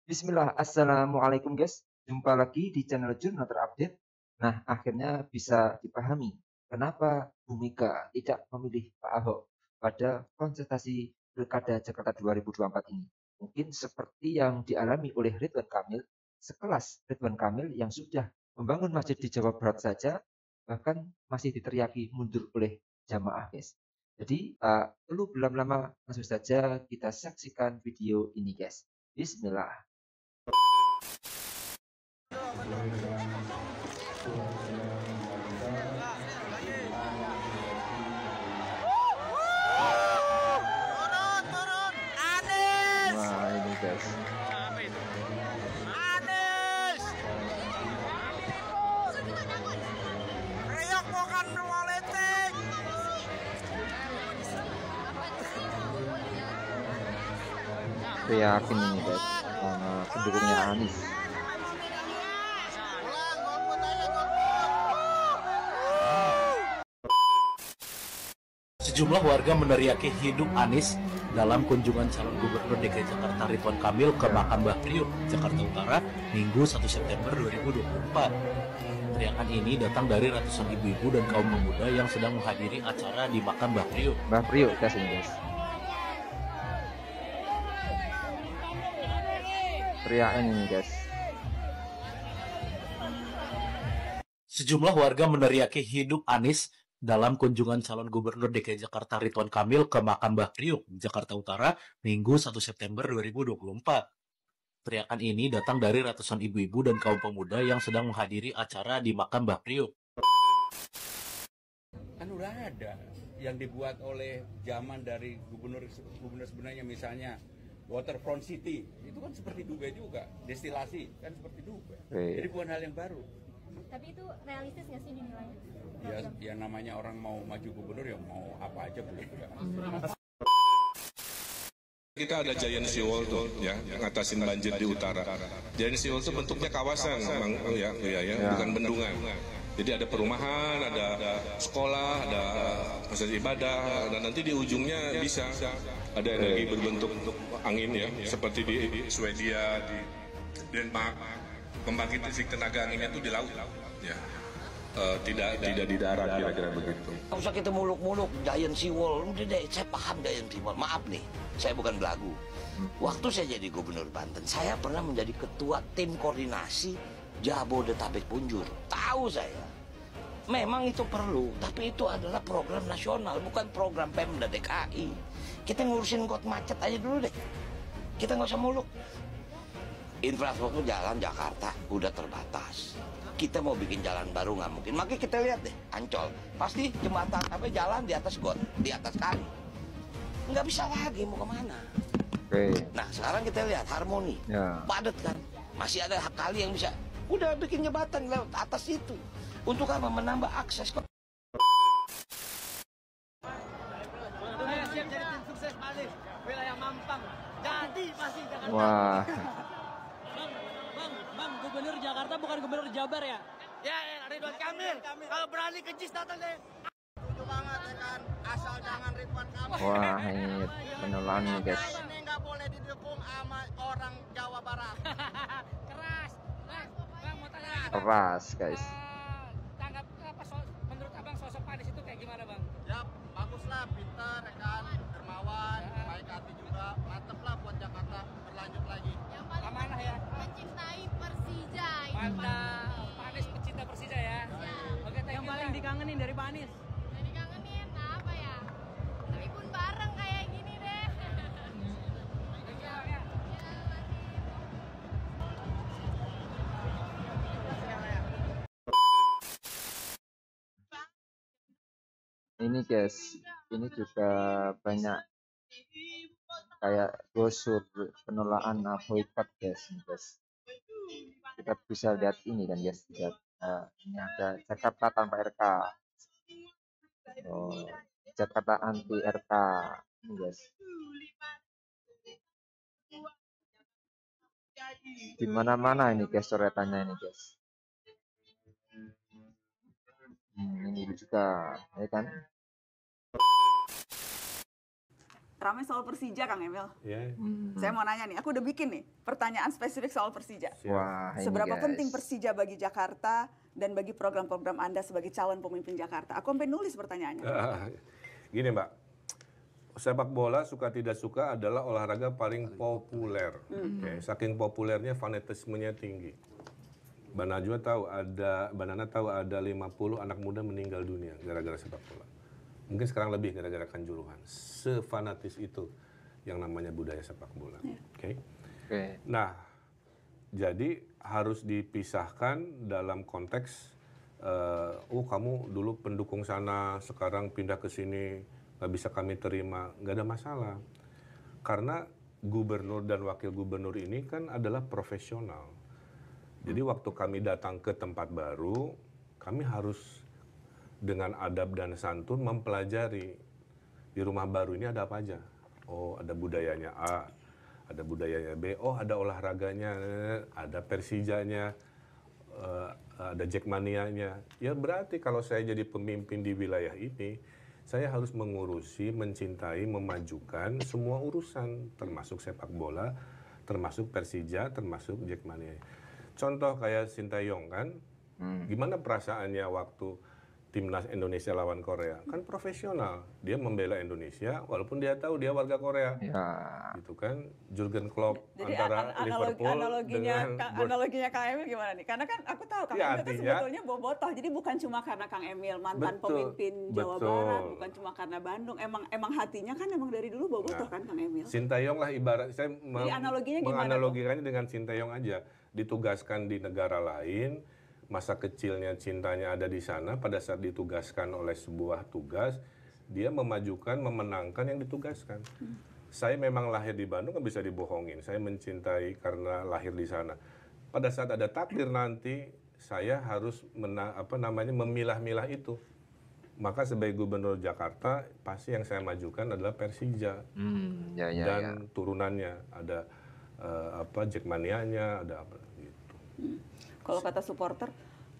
Bismillah, Assalamualaikum guys. Jumpa lagi di channel Jurnal Terupdate. Nah, akhirnya bisa dipahami kenapa Bu Mega tidak memilih Pak Ahok pada kontestasi Pilkada Jakarta 2024 ini. Mungkin seperti yang dialami oleh Ridwan Kamil, sekelas Ridwan Kamil yang sudah membangun masjid di Jawa Barat saja, bahkan masih diteriaki mundur oleh jamaah guys. Jadi, perlu belum lama langsung saja kita saksikan video ini guys. Bismillah. Turun, Anies, Wah, ini guys. Anies, Riok bukan politik. Yakin ini guys, pendukungnya Anies. Ulang, golput aja, golput. Sejumlah warga meneriaki hidup Anies dalam kunjungan calon gubernur DKI Jakarta Ridwan Kamil ke makam Mbah Priok, Jakarta Utara, Minggu 1 September 2024. Teriakan ini datang dari ratusan ibu-ibu dan kaum pemuda yang sedang menghadiri acara di makam Mbah Priok. Mbah Priok guys ini guys. Teriakan ini guys. Sejumlah warga meneriaki hidup Anies dalam kunjungan calon gubernur DKI Jakarta Ridwan Kamil ke makam Mbah Priok, Jakarta Utara, Minggu 1 September 2024. Teriakan ini datang dari ratusan ibu-ibu dan kaum pemuda yang sedang menghadiri acara di makam Mbah Priok. Kan udah ada yang dibuat oleh zaman dari gubernur sebenarnya, misalnya Waterfront City itu kan seperti Dubai juga, destilasi kan seperti Dubai. Oke. Jadi bukan hal yang baru. Tapi itu realistis nggak sih dinilai? Ya namanya orang mau maju gubernur ya mau apa aja boleh. Kita ada giant seawall tuh ya, ngatasin banjir di utara. Giant seawall itu bentuknya kawasan, bukan bendungan. Jadi ada perumahan, ada sekolah, ada fasilitas ibadah, dan nanti di ujungnya bisa ada energi berbentuk angin ya, seperti di Swedia, di Denmark. Pembangkit listrik tenaga anginnya itu di laut, ya. Tidak di darat, kira-kira begitu. Nggak usah kita muluk-muluk, giant seawall. Udah deh, saya paham giant seawall. Maaf nih, saya bukan belagu. Waktu saya jadi gubernur Banten, saya pernah menjadi ketua tim koordinasi Jabodetabek Punjur. Tahu saya. Memang itu perlu, tapi itu adalah program nasional, bukan program Pemda DKI. Kita ngurusin got macet aja dulu deh. Kita nggak usah muluk. Infrastruktur jalan Jakarta udah terbatas. Kita mau bikin jalan baru nggak mungkin. Makanya kita lihat deh, Ancol. Pasti jembatan apa jalan di atas got, di atas kali. Nggak bisa lagi mau kemana. Oke. Nah sekarang kita lihat Harmoni. Ya. Padat kan. Masih ada kali yang bisa. Udah bikin jembatan lewat atas itu. Untuk apa? Menambah akses kok. Saya siap jadi tim sukses Anies, wilayah Mampang. Jadi pasti Jakarta. Wah. Bang, gubernur Jakarta bukan gubernur Jabar ya? Ya, Ridwan Kamil. Kalau berani ke JIS datang deh. Setuju banget ya kan, asal jangan Ridwan Kamil. Wah, ini penolakan nih guys. Ini nggak boleh didukung sama orang Jawa Barat. Keras. Bang, mau tanya. Keras guys. Tanggap apa menurut Abang sosok Anies itu kayak gimana, Bang? Ya, bagus lah, pintar, ya kan, dermawan, baik hati juga. Mantep lah buat Jakarta berlanjut lagi. Yang paling Amanah ya. mencintai Persija. Itu Mantap. Pak Anies pecinta Persija ya. Oke, thank you. Yang paling dikangenin dari Pak Anies? Yang dikangenin apa ya? Tribun bareng kayak gini deh. Thank you, Bang, ya. Ini guys, ini juga banyak kayak brosur penolakan boykot guys, ini guys. Kita bisa lihat ini kan guys, lihat. Ini ada Jakarta tanpa RK. Oh, Jakarta anti RK. Ini guys. Di mana-mana ini guys coretannya ini guys. Ini juga, ya kan? ramai soal Persija, Kang Emil. Ya, Saya mau nanya nih, aku udah bikin nih pertanyaan spesifik soal Persija. siap. Wah, ini Seberapa guys. penting Persija bagi Jakarta dan bagi program-program Anda sebagai calon pemimpin Jakarta? Aku sampai nulis pertanyaannya. Gini Mbak, sepak bola suka tidak suka adalah olahraga paling populer. Oke, saking populernya fanatismenya tinggi. Mbak Nana tahu ada 50 anak muda meninggal dunia gara-gara sepak bola. Mungkin sekarang lebih gara-gara Kanjuruhan. Sefanatis itu yang namanya budaya sepak bola. Oke. Nah, jadi harus dipisahkan dalam konteks kamu dulu pendukung sana, sekarang pindah ke sini, nggak bisa kami terima, nggak ada masalah. Karena gubernur dan wakil gubernur ini kan adalah profesional. Jadi waktu kami datang ke tempat baru, kami harus dengan adab dan santun mempelajari di rumah baru ini ada apa aja. Oh, ada budayanya A, ada budayanya B, oh ada olahraganya, ada Persijanya, ada Jackmanianya. Ya berarti kalau saya jadi pemimpin di wilayah ini, saya harus mengurusi, mencintai, memajukan semua urusan, termasuk sepak bola, termasuk Persija, termasuk Jackmania. Contoh kayak Sintayong kan, gimana perasaannya waktu Timnas Indonesia lawan Korea? Kan profesional, dia membela Indonesia walaupun dia tahu dia warga Korea. Gitu kan, Jurgen Klopp Jadi antara Liverpool analoginya Kang Emil gimana nih? Karena kan aku tahu Kang Emil itu sebetulnya bobotoh. Jadi bukan cuma karena Kang Emil mantan pemimpin Jawa Barat, bukan cuma karena Bandung. Emang hatinya kan emang dari dulu bobotoh kan Kang Emil. Sintayong lah ibarat saya menganalogikannya dengan Sintayong aja. Ditugaskan di negara lain, masa kecilnya cintanya ada di sana, pada saat ditugaskan oleh sebuah tugas, dia memajukan, memenangkan yang ditugaskan. Saya memang lahir di Bandung, nggak bisa dibohongin. Saya mencintai karena lahir di sana. Pada saat ada takdir nanti, saya harus memilah-milah itu. Maka sebagai gubernur Jakarta, pasti yang saya majukan adalah Persija dan turunannya. Ada Jackmanianya, ada apa gitu. Kalau kata supporter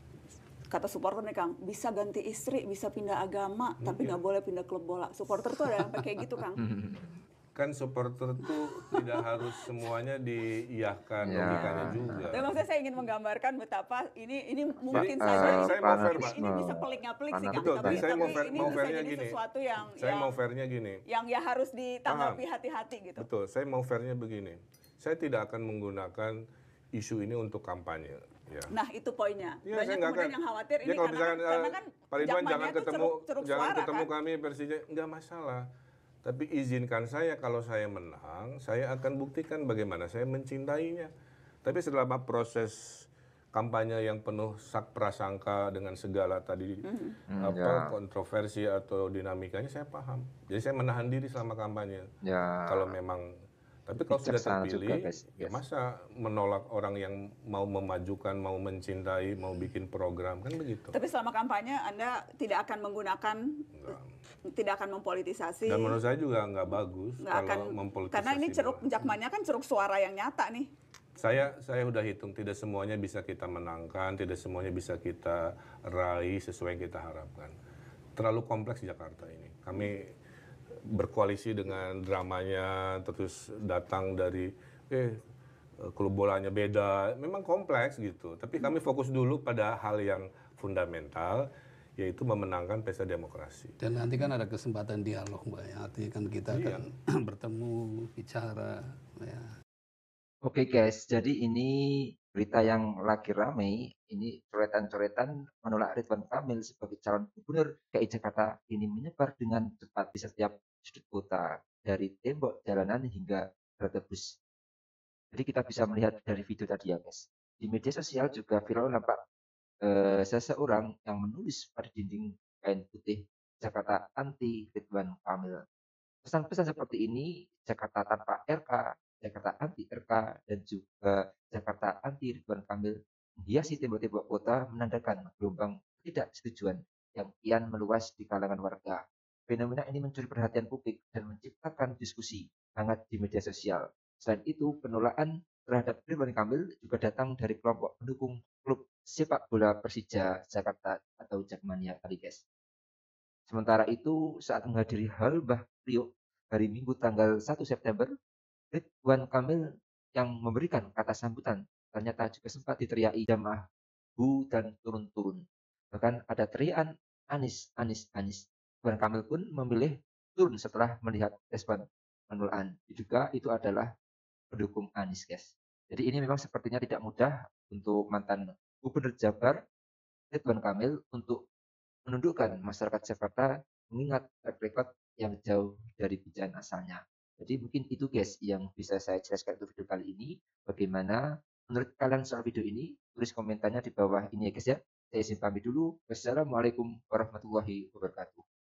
nih Kang, bisa ganti istri, bisa pindah agama, tapi nggak boleh pindah klub bola. Supporter tuh ada yang kayak gitu Kang. Kan supporter tuh tidak harus semuanya diiyahkan logikanya juga. Tapi maksudnya saya ingin menggambarkan betapa ini mungkin saja ini bisa pelik ngaplik sih Kang. Betul, tapi saya mau bisa fairnya jadi gini. sesuatu yang Saya mau fairnya gini. Yang ya harus ditanggapi hati-hati gitu. Betul, saya mau fairnya begini. Saya tidak akan menggunakan isu ini untuk kampanye. Ya. Nah itu poinnya. Ya, banyak kemudian yang khawatir ini kalau karena kan Pak Ridwan jangan ketemu kan? kami Persija, nggak masalah. Tapi izinkan saya kalau saya menang, saya akan buktikan bagaimana saya mencintainya. Tapi setelah proses kampanye yang penuh sak prasangka dengan segala tadi kontroversi atau dinamikanya, saya paham. Jadi saya menahan diri selama kampanye. Kalau memang tapi kalau sudah terpilih, ya masa menolak orang yang mau memajukan, mau mencintai, mau bikin program, kan begitu. Tapi selama kampanye Anda tidak akan menggunakan, tidak akan mempolitisasi. Dan menurut saya juga nggak bagus kalau mempolitisasi. Karena ini Jackmania kan ceruk suara yang nyata nih. Saya udah hitung, tidak semuanya bisa kita menangkan, tidak semuanya bisa kita raih sesuai yang kita harapkan. Terlalu kompleks Jakarta ini. Kami berkoalisi dengan dramanya, terus datang dari klub bolanya beda, memang kompleks gitu. Tapi kami fokus dulu pada hal yang fundamental, yaitu memenangkan pesta demokrasi. Dan nanti kan ada kesempatan dialog Mbak ya, artinya kan kita akan bertemu, bicara. Ya. Oke guys, jadi ini berita yang lagi ramai, ini coretan-coretan menolak Ridwan Kamil sebagai calon gubernur DKI Jakarta ini menyebar dengan cepat di setiap sudut kota, dari tembok jalanan hingga halte bus. Jadi kita bisa melihat dari video tadi ya guys. Di media sosial juga viral nampak seseorang yang menulis pada dinding kain putih Jakarta anti Ridwan Kamil. Pesan-pesan seperti ini, Jakarta tanpa RK, Jakarta anti RK, dan juga Jakarta anti Ridwan Kamil menghiasi tembok-tembok kota, menandakan gelombang ketidaksetujuan yang kian meluas di kalangan warga. Fenomena ini mencuri perhatian publik dan menciptakan diskusi hangat di media sosial. Selain itu, penolakan terhadap Ridwan Kamil juga datang dari kelompok pendukung klub sepak bola Persija Jakarta atau Jackmania tadi guys. Sementara itu, saat menghadiri hal Mbah Priok hari Minggu tanggal 1 September, Ridwan Kamil yang memberikan kata sambutan ternyata juga sempat diteriaki jamaah bu dan turun-turun. Bahkan ada teriakan Anies, Anies, Anies. Ridwan Kamil pun memilih turun setelah melihat respon penolakan. Diduga itu adalah pendukung Anies, guys. Jadi ini memang sepertinya tidak mudah untuk mantan Gubernur Jabar Ridwan Kamil untuk menundukkan masyarakat Jakarta mengingat track record yang jauh dari pilihan asalnya. Jadi mungkin itu guys yang bisa saya jelaskan untuk video kali ini. Bagaimana menurut kalian soal video ini? Tulis komentarnya di bawah ini ya guys ya. Saya izin pamit dulu. Wassalamualaikum warahmatullahi wabarakatuh.